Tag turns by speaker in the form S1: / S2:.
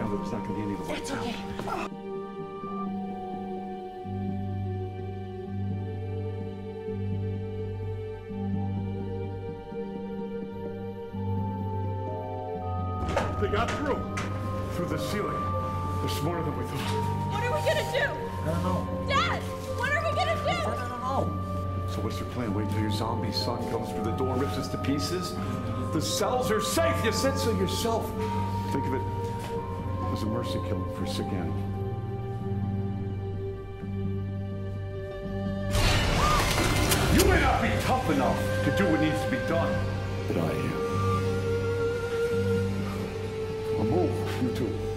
S1: now that there's not going to be any of the lights out.
S2: Okay.
S1: They got through the ceiling. They're smarter than we thought.
S2: What are we gonna do?
S1: I don't know.
S2: Dad, what are we gonna do?
S1: I don't know. So what's your plan? Wait till your zombie son comes through the door and rips us to pieces? The cells are safe. You said so yourself. Think of it as a mercy killing for a sick animal. You may not be tough enough to do what needs to be done, but I am. I'll move, you two.